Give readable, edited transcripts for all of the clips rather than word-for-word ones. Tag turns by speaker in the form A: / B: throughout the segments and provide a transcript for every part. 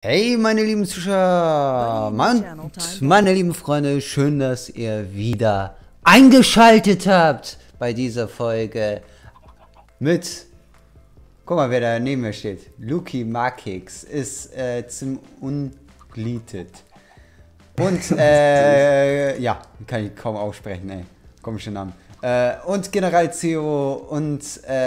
A: Hey, meine lieben Zuschauer, meine lieben Freunde, schön, dass ihr wieder eingeschaltet habt bei dieser Folge mit, guck mal, wer da neben mir steht, Luki Markix ist zum Unglietet. Und, ja, kann ich kaum aussprechen, ey, komische Namen. Und General Zero und,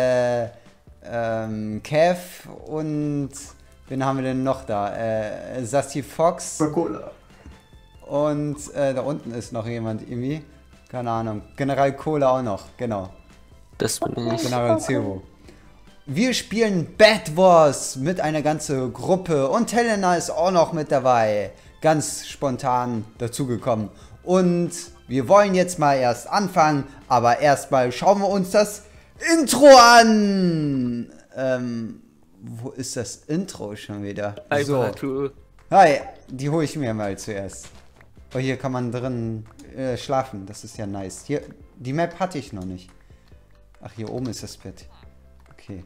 A: Kev und... Wen haben wir denn noch da? Sassy Fox.
B: Coca-Cola.
A: Und da unten ist noch jemand irgendwie. Keine Ahnung. General Cola auch noch, genau.
C: Das bin ich.
A: General Zero. Wir spielen Bad Wars mit einer ganzen Gruppe und Helena ist auch noch mit dabei. Ganz spontan dazugekommen. Und wir wollen jetzt mal erst anfangen, aber erstmal schauen wir uns das Intro an. Wo ist das Intro schon wieder? So. Hi, die hole ich mir mal zuerst. Oh, hier kann man drin schlafen. Das ist ja nice. Hier, die Map hatte ich noch nicht. Ach, hier oben ist das Bett. Okay.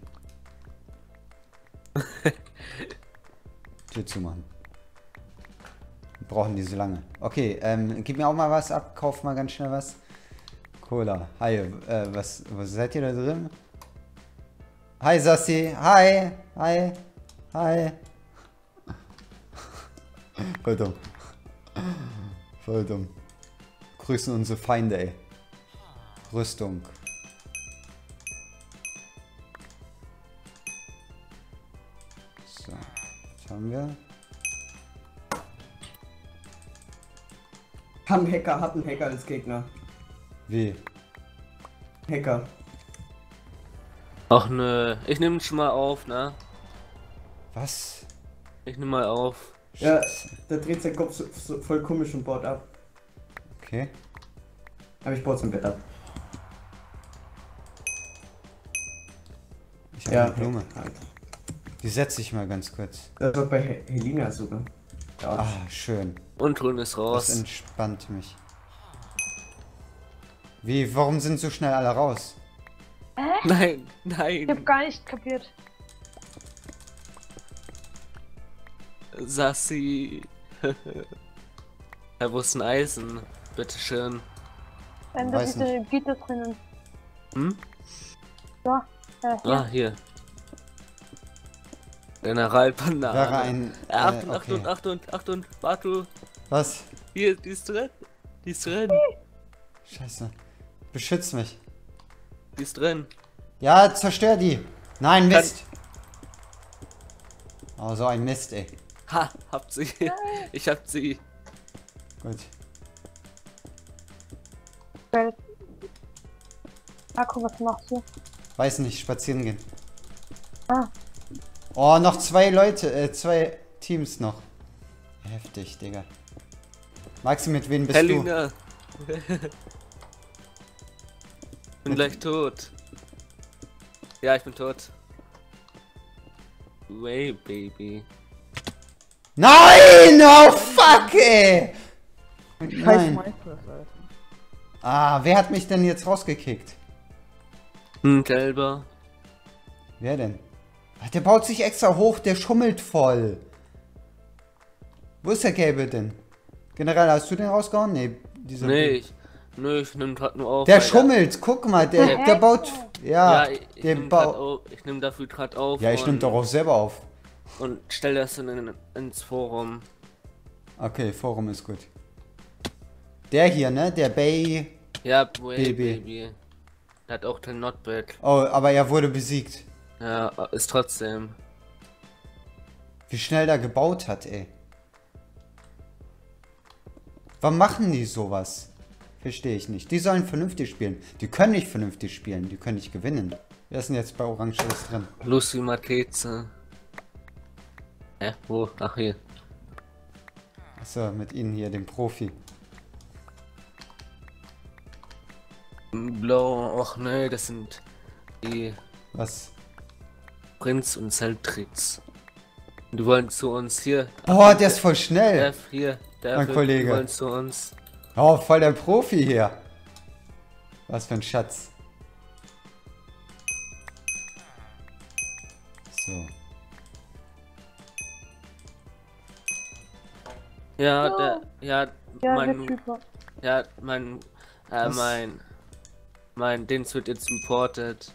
A: Tür zumachen. Brauchen die so lange. Okay, gib mir auch mal was ab. Kauf mal ganz schnell was. Cola. Hi, was seid ihr da drin? Hi Sassi, hi, hi, hi. Voll dumm. Voll dumm. Grüßen unsere Feinde, ey. Rüstung. So, was haben wir?
B: Hat einen Hacker als Gegner.
A: Wie?
B: Hacker.
C: Ach nö, ich nehme schon mal auf, ne?
A: Was?
C: Ich nehme mal auf.
B: Ja, der dreht seinen Kopf so voll komisch und baut ab.
A: Okay.
B: Aber ich baut sein Bett ab.
A: Ich habe eine Blume.
B: Halt.
A: Die setze ich mal ganz kurz.
B: Das war bei Helena sogar. Ja.
A: Ah, schön.
C: Und holen es
A: Das
C: raus.
A: entspannt mich. Wie, warum sind so schnell alle raus?
C: Nein,
D: Ich
C: nein.
D: hab gar nicht kapiert.
C: Sassi. Ja, wo ist ein Eisen? Bitteschön.
D: Da
A: Weiß
D: ist eine Gitter drinnen.
C: Hm?
D: So, hier.
C: Ah, hier. General Banane.
A: Wäre ein. Okay.
C: Achtung, warte.
A: Was?
C: Hier, die ist drin. Die ist drin.
A: Scheiße. Beschütz mich.
C: Die ist drin.
A: Ja, zerstör die. Nein, Mist. Oh, so ein Mist, ey.
C: Ha, habt sie. Ich hab sie.
A: Gut.
D: Geil. Marco, was machst du?
A: Weiß nicht, spazieren gehen.
D: Ah.
A: Oh, noch zwei Leute, zwei Teams noch. Heftig, Digga. Maxi, mit wem bist
C: Helena. Bin gleich tot. Ja, ich bin tot. Way, Baby.
A: du? Nein! Oh, fuck, ey!
D: Scheiß
A: Nein. Ah, wer hat mich denn jetzt rausgekickt?
C: Gelber.
A: Wer denn? Ach, der baut sich extra hoch, der schummelt voll. Wo ist der Gelbe denn? Generell, hast du den rausgehauen? Nee, dieser.
C: Nee, ich nehm grad nur auf.
A: Der
C: weil
A: schummelt, guck mal, der baut. Ja,
C: Ja, ich
A: der
C: nehm
A: baut.
C: ich nehm dafür grad auf.
A: Ja, ich nehm doch auch selber auf.
C: Und stell das ins Forum.
A: Okay, Forum ist gut. Der hier, ne? Der Bay.
C: Ja, Way,
A: Baby.
C: Baby. Der hat auch den Notback.
A: Oh, aber er wurde besiegt.
C: Ja, ist trotzdem.
A: Wie schnell der gebaut hat, ey. Warum machen die sowas? Verstehe ich nicht. Die sollen vernünftig spielen. Die können nicht vernünftig spielen. Die können nicht gewinnen. Wer ist denn jetzt bei Orange alles drin?
C: Lucy Mateze. Wo? Ach, hier.
A: Achso, mit ihnen hier, dem Profi.
C: Blau, ach nee, das sind die
A: Was?
C: Prinz und Zeltrix. Die wollen zu uns hier.
A: Boah, der ist voll schnell.
C: Hier, der
A: Mein Kollege.
C: Die wollen zu uns.
A: Oh, voll der Profi hier. Was für ein Schatz. So.
C: Ja, ja,
D: Ja,
C: mein,
D: der Typ war.
C: ja, mein,
A: Was?
C: mein Dings wird jetzt reported.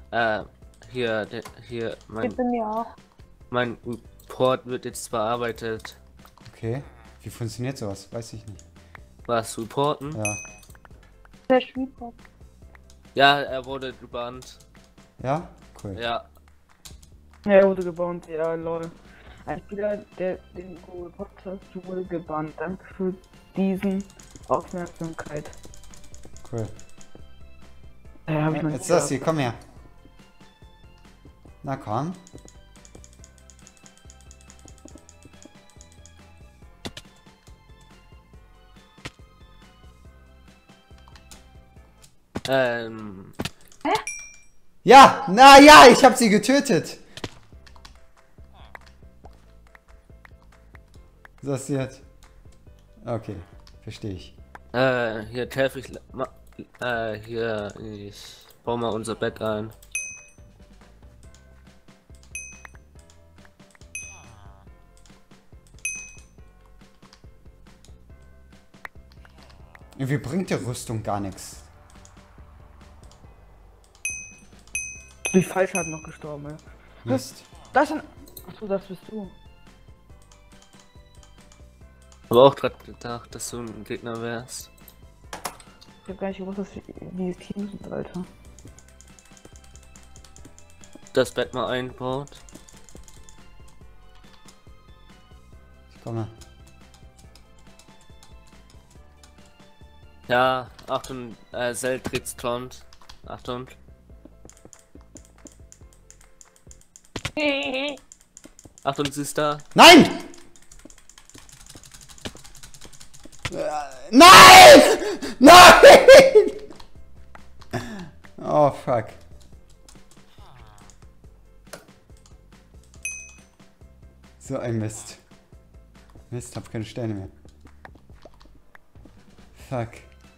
C: Hier,
D: Geht bei mir auch.
C: mein Report wird jetzt bearbeitet.
A: Okay. Wie funktioniert sowas? Weiß ich nicht.
C: Was, reporten?
A: Ja.
D: Der Schwieber.
C: Ja, er wurde gebannt.
A: Ja? Cool.
C: Ja,
E: Ja, er wurde gebannt, ja, lol. Ein Spieler, der den Google Podcast wurde gebannt. Danke für diesen Aufmerksamkeit.
A: Cool.
E: Hab ich noch
A: Jetzt
E: nicht
A: das hier, komm her. Na komm. Ja, na ja, ich habe sie getötet. Das jetzt. Okay, verstehe ich.
C: hier helfe ich, hier, ich baue mal unser Bett ein.
A: Irgendwie bringt die Rüstung gar nichts.
E: Durch Falschschaden noch gestorben, ja.
A: Mist.
E: Das ist ein... Achso, das bist du.
C: Aber auch gerade gedacht, dass du ein Gegner wärst.
E: Ich hab gar nicht gewusst, dass wir dieses Team sind, Alter.
C: Das Bett mal einbaut.
A: Ich komme.
C: Ja, Achtung, Seltrix kommt. Achtung. Achtung, sie ist da.
A: Nein! Nein! Nein! Oh, fuck. So ein Mist. Mist, hab keine Steine mehr. Fuck.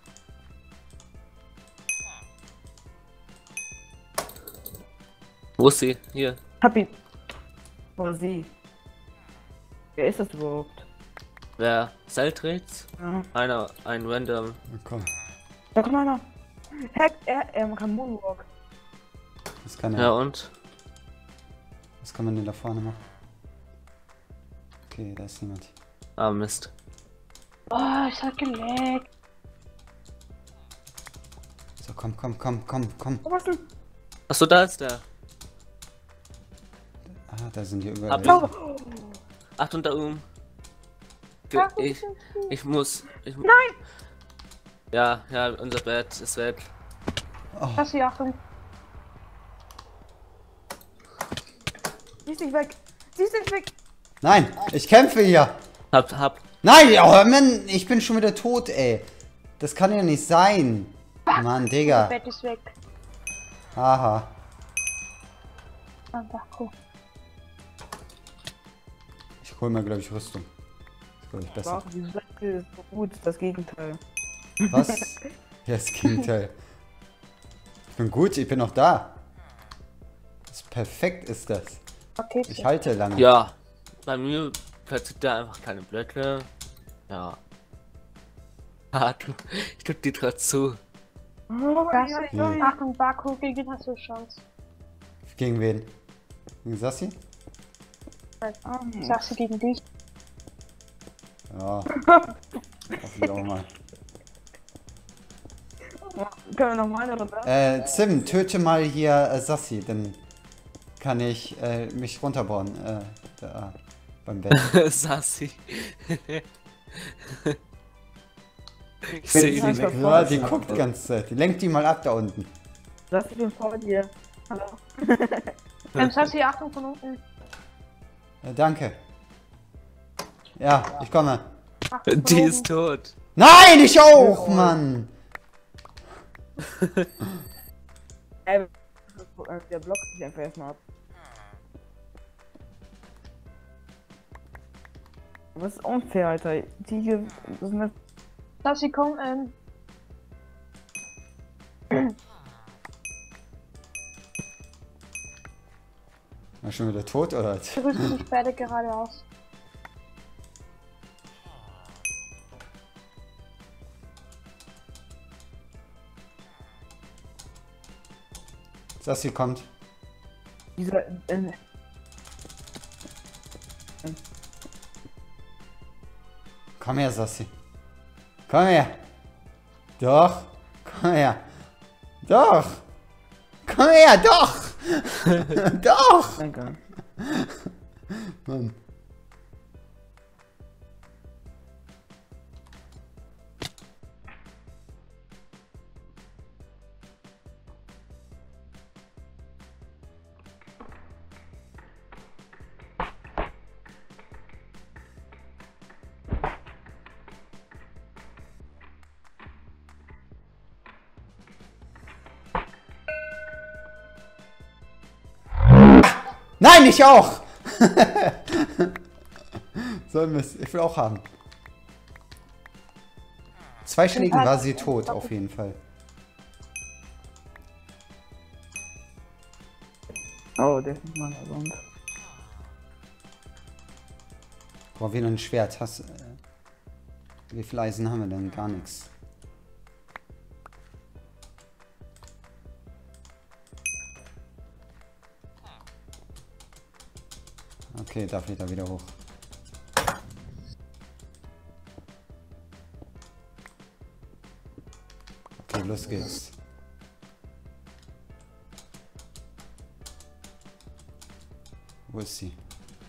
C: Wo ist sie? Hier.
E: Hab ihn. Oh, sie. Wer ist das überhaupt?
C: Wer? Seltrix?
E: Ja.
C: Ein random.
A: Na komm.
E: Da kommt einer. Hack, er kann Moonwalk.
A: Was kann er?
C: Ja, und?
A: Was kann man denn da vorne machen? Okay, da ist niemand.
C: Ah, Mist.
D: Oh, ich hab geleckt.
A: So, komm, komm, komm, komm, komm.
E: Oh, was denn?
C: Achso, da ist der.
A: Ah, da sind die überall.
C: Hab
A: welche.
E: Oh,
C: Achtung, da oben.
D: Warum
C: Ich,
D: sind sie-
C: ich muss.
E: nein!
C: Ja, ja, unser Bett ist weg.
D: Das hier, Achtung.
E: Sie ist nicht weg. Sie ist nicht weg.
A: Nein, ich kämpfe hier.
C: Hab.
A: Nein, oh Mann, ich bin schon wieder tot, ey. Das kann ja nicht sein. Mann,
D: Das
A: Digga.
D: Bett ist weg.
A: Haha.
D: Einfach cool.
A: Ich hol mir, glaube ich, Rüstung. Das glaube ich besser.
E: Wow, die Sache ist so gut. Das Gegenteil.
A: Was? Ja, das Gegenteil. Ich bin gut, ich bin noch da. Das perfekt ist das.
D: Okay,
A: Ich halte lange.
C: Ja. Bei mir platziert der einfach keine Blöcke. Ja. Ah, ich drück die gerade zu.
E: Oh,
D: das,
E: ja,
A: ja.
D: Achtung, Baku, gegen hast du Chance.
A: Gegen wen? Gegen Sassi?
D: Ich sag sie gegen dich.
A: Ja. Hoffentlich auch mal.
E: Können wir noch mal eine Runde?
A: Sim, töte mal hier Sassi, dann kann ich mich runterbauen. Da, beim Bett.
C: Sassi. Ich
E: bin
C: sehe
E: nicht
C: die.
E: weg.
A: Ja, die guckt die ganze Zeit. Die lenkt die mal ab da unten.
E: Lass ihn vor dir. Hallo.
D: Sassi, Achtung von unten.
A: Danke. Ja, ich komme.
D: Achtung von
C: Die
D: oben.
C: ist tot.
A: Nein, ich auch, Mann!
E: Der blockt sich einfach erstmal ab. Was ist unfair, Alter? Die hier sind das.
D: Sassi, komm,
A: War schon wieder tot, oder?
D: rüsten dich beide geradeaus.
A: Sassi kommt.
E: Dieser,
A: Komm her, Sassi. Komm her. Doch. Komm her. Doch. Komm her, doch. Doch.
E: danke.
A: Mann. Nein, ich auch! So ein Mist, ich will auch haben. 2 Schlägen war sie tot, auf jeden Fall.
E: Oh, der ist nicht mal rund.
A: Boah, wieder ein Schwert. Wie viel Eisen haben wir denn? Gar nichts. Okay, da fliegt er wieder hoch. Okay, los geht's. Wo ist sie?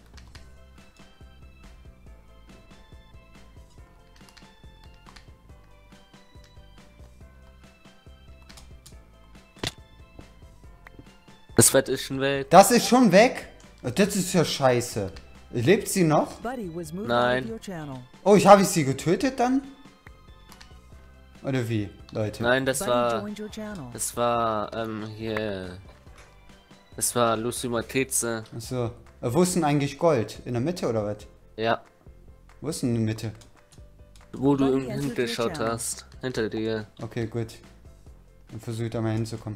C: Das Fett ist schon weg.
A: Das ist schon weg? Das ist ja scheiße. Lebt sie noch?
F: Buddy was moved
C: Nein.
F: out of your channel.
A: Oh, habe ich sie getötet dann? Oder wie, Leute?
C: Nein, das
F: Buddy
C: war.
F: joined your channel.
C: Das war, hier. Das war Lucy Mateze.
A: Achso. Wo ist denn eigentlich Gold? In der Mitte oder was?
C: Ja.
A: Wo ist denn in der Mitte?
C: Wo du
F: Buddy entered
C: hingeschaut
F: your channel.
C: hast. Hinter dir.
A: Okay, gut. Dann versuche ich da mal hinzukommen.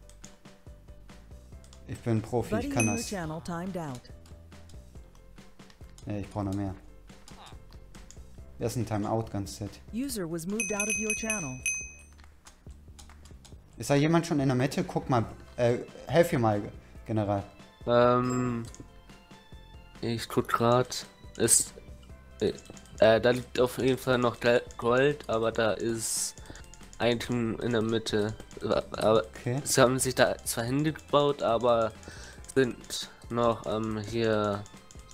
A: Ich bin Profi,
F: Buddy
A: ich
F: in
A: kann
F: your
A: das.
F: channel timed out.
A: Ja, ich brauche noch mehr. Er ist ein Timeout ganz set.
F: User was moved out of your channel.
A: Ist da jemand schon in der Mitte? Guck mal. Helf mir mal, General.
C: Ich guck grad. Ist. Da liegt auf jeden Fall noch Gold, aber da ist ein Team in der Mitte. Aber
A: Okay.
C: sie haben sich da zwar hingebaut, aber sind noch hier.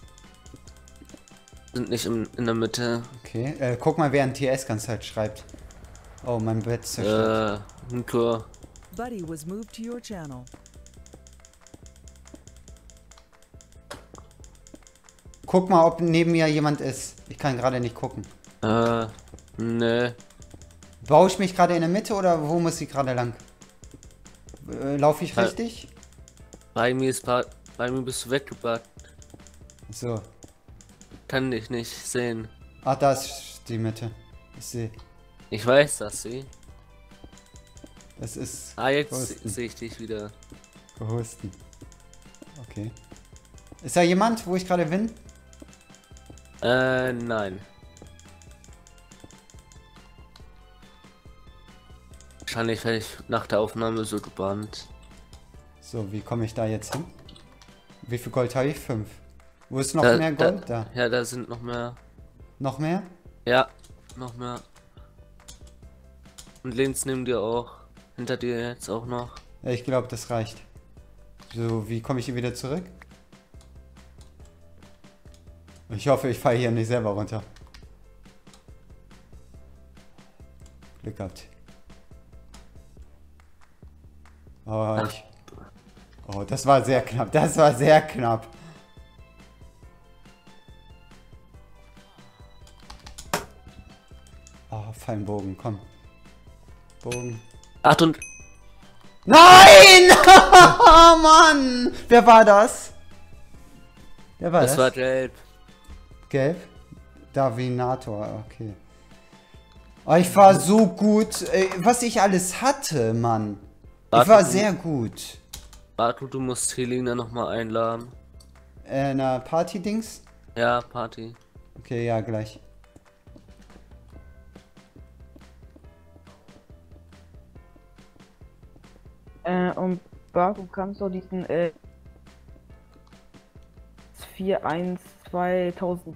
C: Sind nicht in der Mitte.
A: Okay. Guck mal, wer ein TS ganz Zeit schreibt. Oh, mein Bett ist zerstört.
C: Nico.
F: Buddy was moved to your channel.
A: Guck mal, ob neben mir jemand ist. Ich kann gerade nicht gucken.
C: Ne.
A: Baue ich mich gerade in der Mitte oder wo muss ich gerade lang? Laufe ich richtig?
C: Bei mir bist du weggebackt.
A: So.
C: Kann dich nicht sehen.
A: Ah, da ist die Mitte. Ich sehe.
C: Ich weiß das, sie.
A: Das ist
C: Ah, jetzt
A: Husten.
C: sehe ich dich wieder.
A: Husten. Okay. Ist da jemand, wo ich gerade bin?
C: Nein. Wahrscheinlich werde ich nach der Aufnahme so gebannt.
A: So, wie komme ich da jetzt hin? Wie viel Gold habe ich? 5. Wo ist noch mehr Gold? Da.
C: Ja, da sind noch mehr.
A: Noch mehr?
C: Ja, noch mehr. Und links neben dir auch. Hinter dir jetzt auch noch.
A: Ja, ich glaube, das reicht. So, wie komme ich hier wieder zurück? Ich hoffe, ich falle hier nicht selber runter. Glück gehabt. Oh, das war sehr knapp. Das war sehr knapp. Oh, fein Bogen, komm. Bogen.
C: Achtung!
A: Nein! Oh Mann! Wer war das? Wer war das?
C: Das war gelb.
A: Gelb? Davinator, okay. Oh, ich war so gut. Was ich alles hatte, Mann. Ich war sehr gut.
C: Bartu, du musst Helena nochmal einladen.
A: Na, Party-Dings?
C: Ja, Party.
A: Okay, ja, gleich.
E: Und Spark, du kannst doch diesen 412.000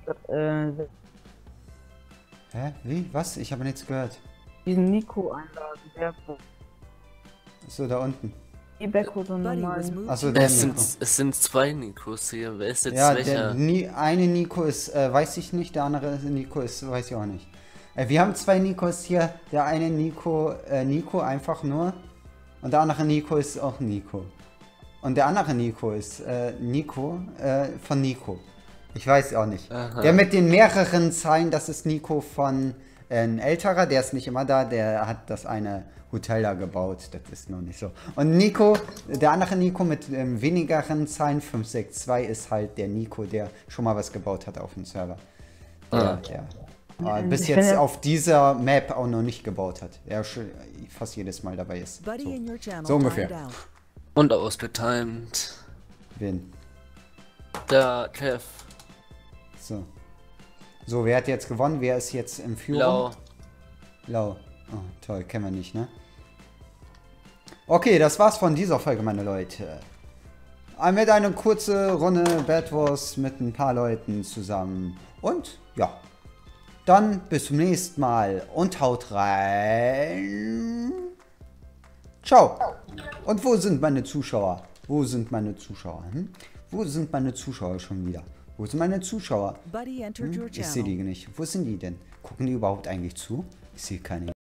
A: Hä? Wie? Was? Ich habe nichts gehört.
E: diesen Nico einladen, der
A: So, da unten.
E: Ebeko so
F: Buddy was
E: normalen.
F: moved
A: Achso,
F: to
A: der
C: Es
A: Nico.
C: sind zwei Nikos hier. Wer ist jetzt
A: Ja,
C: welcher?
A: eine Nico ist, weiß ich nicht, der andere Nico ist, weiß ich auch nicht. Wir haben zwei Nikos hier. Der eine Nico, Nico einfach nur. Und der andere Nico ist auch Nico. Und der andere Nico ist Nico von Nico. Ich weiß auch nicht.
C: Aha.
A: Der mit den mehreren Zeilen, das ist Nico von ein älterer, der ist nicht immer da, der hat das eine Hotel da gebaut. Das ist noch nicht so. Und Nico, der andere Nico mit wenigeren Zahlen, 562, ist halt der Nico, der schon mal was gebaut hat auf dem Server. Der bis
E: Ich
A: jetzt
E: finde-
A: auf dieser Map auch noch nicht gebaut hat. Der schon fast jedes Mal dabei ist.
F: Buddy
A: So.
F: in your channel
A: So ungefähr.
F: timed out.
C: Und ausgetimed.
A: Wen?
C: Der Jeff.
A: So. So, wer hat jetzt gewonnen? Wer ist jetzt im Führung?
C: Lau.
A: Lau. Oh, toll, kennen wir nicht, ne? Okay, das war's von dieser Folge, meine Leute. Mit einer kurze Runde Bad Wars mit ein paar Leuten zusammen. Und, ja. Dann bis zum nächsten Mal und haut rein. Ciao. Und wo sind meine Zuschauer? Wo sind meine Zuschauer? Wo sind meine Zuschauer schon wieder? Wo sind meine Zuschauer?
F: Buddy entered your
A: Ich sehe die
F: channel.
A: nicht. Wo sind die denn? Gucken die überhaupt eigentlich zu? Ich sehe keine.